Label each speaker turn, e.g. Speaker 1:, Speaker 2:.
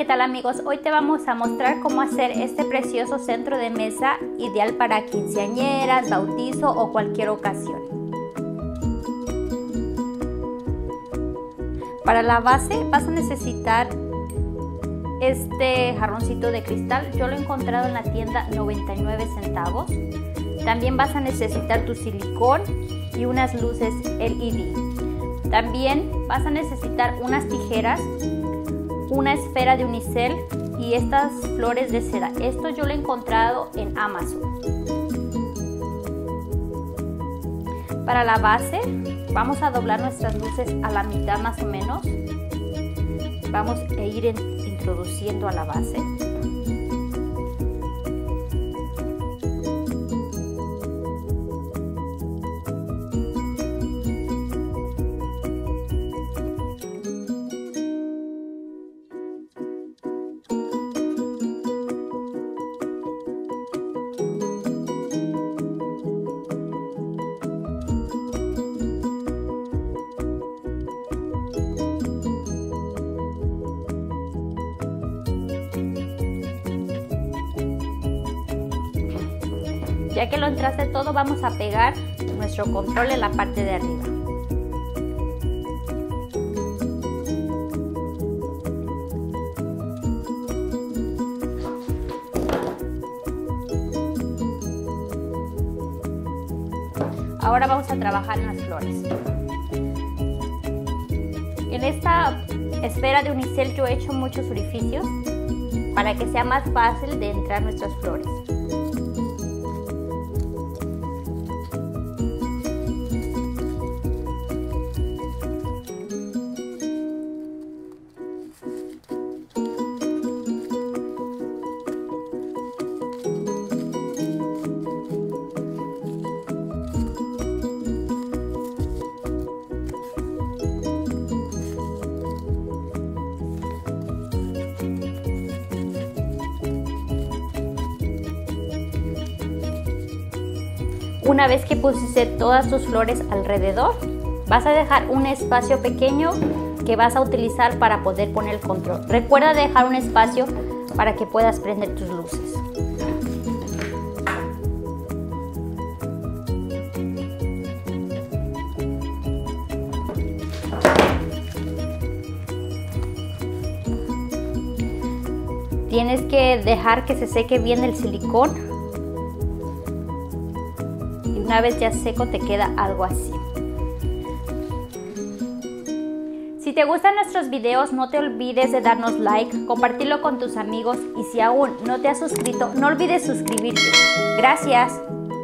Speaker 1: tal amigos? Hoy te vamos a mostrar cómo hacer este precioso centro de mesa ideal para quinceañeras, bautizo o cualquier ocasión. Para la base vas a necesitar este jarroncito de cristal. Yo lo he encontrado en la tienda 99 centavos. También vas a necesitar tu silicón y unas luces LED. También vas a necesitar unas tijeras, una esfera de unicel y estas flores de seda. Esto yo lo he encontrado en Amazon. Para la base vamos a doblar nuestras luces a la mitad más o menos. Vamos a ir introduciendo a la base. Ya que lo entraste todo, vamos a pegar nuestro control en la parte de arriba. Ahora vamos a trabajar en las flores. En esta esfera de unicel yo he hecho muchos orificios para que sea más fácil de entrar nuestras flores. Una vez que pusiste todas tus flores alrededor, vas a dejar un espacio pequeño que vas a utilizar para poder poner el control. Recuerda dejar un espacio para que puedas prender tus luces. Tienes que dejar que se seque bien el silicón. Una vez ya seco te queda algo así. Si te gustan nuestros videos, no te olvides de darnos like, compartirlo con tus amigos y si aún no te has suscrito, no olvides suscribirte. Gracias.